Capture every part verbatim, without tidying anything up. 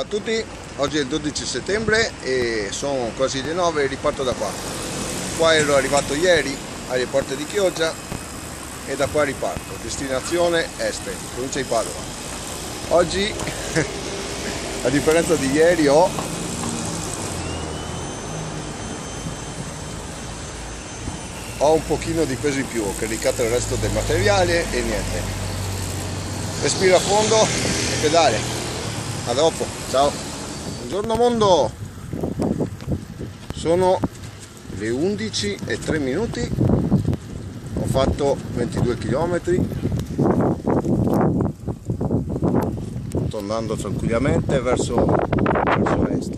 Ciao a tutti, oggi è il dodici settembre e sono quasi le nove e riparto da qua. Qua ero arrivato ieri alle porte di Chioggia e da qua riparto. Destinazione Este, provincia di Padova. Oggi, a differenza di ieri, ho ho un pochino di peso in più, ho caricato il resto del materiale e niente. Respira a fondo e pedale. A dopo, ciao. Buongiorno mondo. Sono le undici e tre minuti. Ho fatto ventidue chilometri. Sto andando tranquillamente verso, verso est.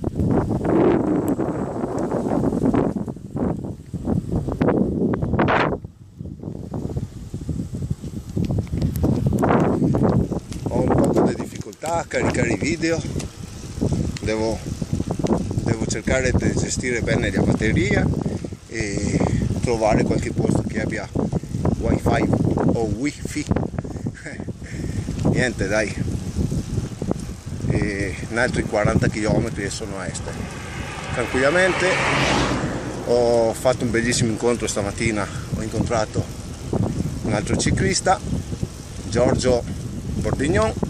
A caricare i video, devo, devo cercare di gestire bene la batteria e trovare qualche posto che abbia wifi o wifi. Niente, dai, e in altri quaranta chilometri e sono a est tranquillamente. Ho fatto un bellissimo incontro stamattina, ho incontrato un altro ciclista, Giorgio Bordignon.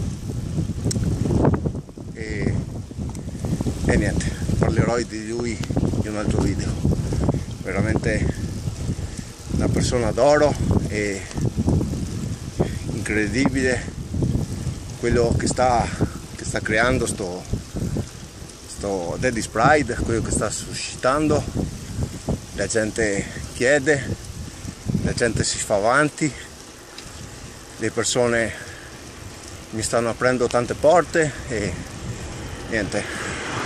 E niente, parlerò di lui in un altro video. Veramente una persona d'oro e incredibile quello che sta, che sta creando sto, sto Daddy's Pride, quello che sta suscitando. La gente chiede, la gente si fa avanti, le persone mi stanno aprendo tante porte e niente.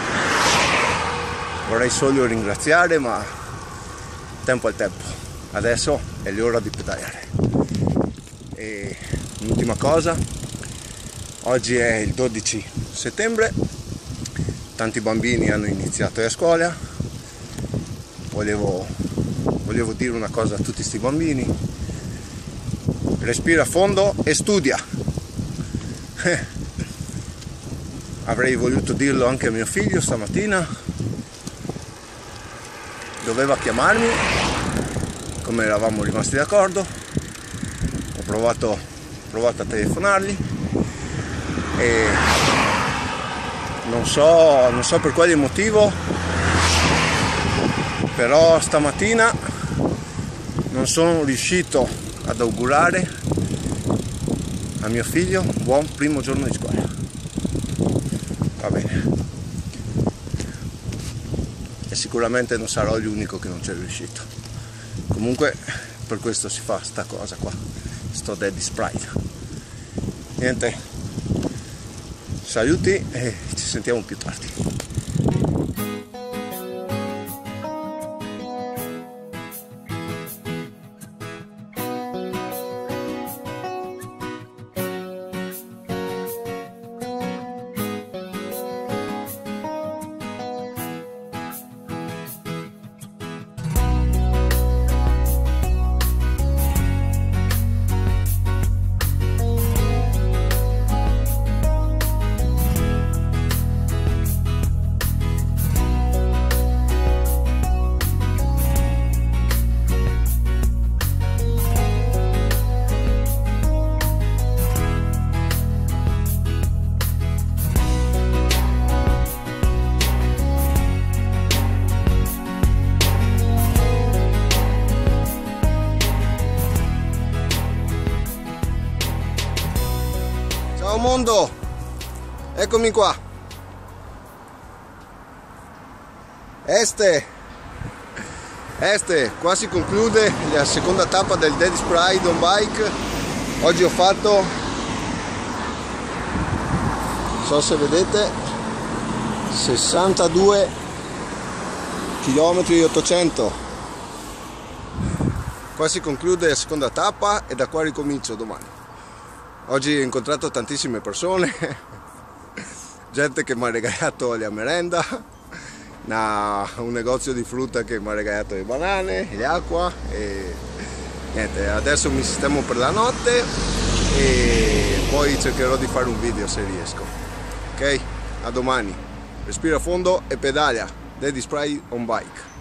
Vorrei solo ringraziare, ma tempo al tempo. Adesso è l'ora di pedalare. E l'ultima cosa, oggi è il dodici settembre, tanti bambini hanno iniziato a scuola. Volevo, volevo dire una cosa a tutti questi bambini: respira a fondo e studia. Avrei voluto dirlo anche a mio figlio stamattina. Doveva chiamarmi, come eravamo rimasti d'accordo. Ho provato, ho provato a telefonargli e non so, non so per quale motivo, però stamattina non sono riuscito ad augurare a mio figlio un buon primo giorno di scuola. Va bene. E sicuramente non sarò l'unico che non c'è riuscito. Comunque per questo si fa sta cosa qua, sto Daddy's Pride. Niente, saluti e ci sentiamo più tardi. Ciao mondo, eccomi qua. Este, Este, qua si conclude la seconda tappa del Daddy's Pride on bike. Oggi ho fatto, non so se vedete, sessantadue chilometri ottocento. Qua si conclude la seconda tappa e da qua ricomincio domani. Oggi ho incontrato tantissime persone, gente che mi ha regalato la merenda, una, un negozio di frutta che mi ha regalato le banane, l'acqua e niente, adesso mi sistemo per la notte e poi cercherò di fare un video se riesco. Ok? A domani. Respira a fondo e pedala. Daddy's Pride on bike.